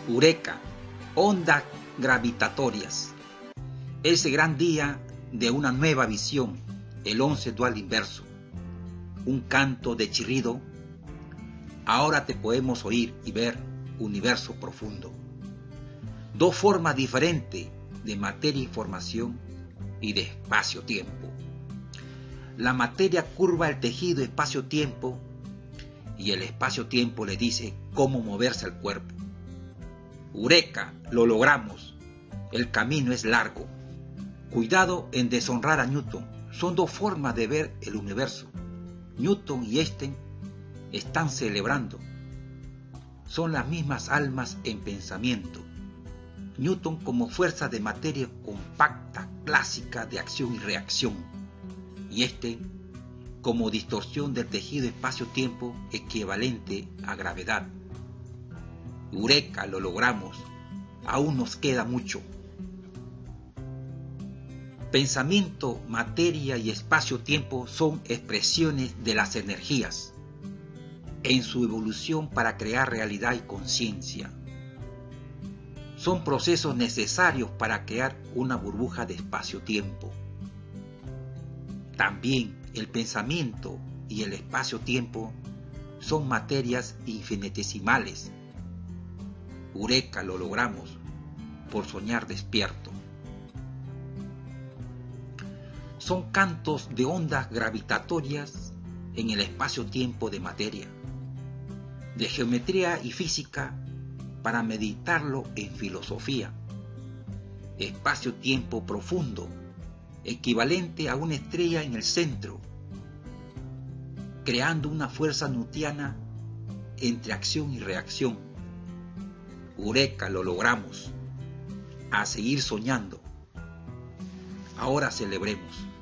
Eureka, ondas gravitatorias. Ese gran día de una nueva visión, el 11 dual inverso. Un canto de chirrido. Ahora te podemos oír y ver universo profundo. Dos formas diferentes de materia e información y de espacio-tiempo. La materia curva el tejido espacio-tiempo y el espacio-tiempo le dice cómo moverse al cuerpo. Eureka, lo logramos. El camino es largo. Cuidado en deshonrar a Newton. Son dos formas de ver el universo. Newton y Einstein están celebrando. Son las mismas almas en pensamiento. Newton como fuerza de materia compacta, clásica de acción y reacción. Y Einstein como distorsión del tejido espacio-tiempo equivalente a gravedad. Eureka, lo logramos. Aún nos queda mucho. Pensamiento, materia y espacio-tiempo son expresiones de las energías en su evolución para crear realidad y conciencia. Son procesos necesarios para crear una burbuja de espacio-tiempo. También el pensamiento y el espacio-tiempo son materias infinitesimales. Eureka, lo logramos por soñar despierto. Son cantos de ondas gravitatorias en el espacio-tiempo de materia, de geometría y física para meditarlo en filosofía. Espacio-tiempo profundo, equivalente a una estrella en el centro, creando una fuerza newtoniana entre acción y reacción. Eureka, lo logramos. A seguir soñando. Ahora celebremos.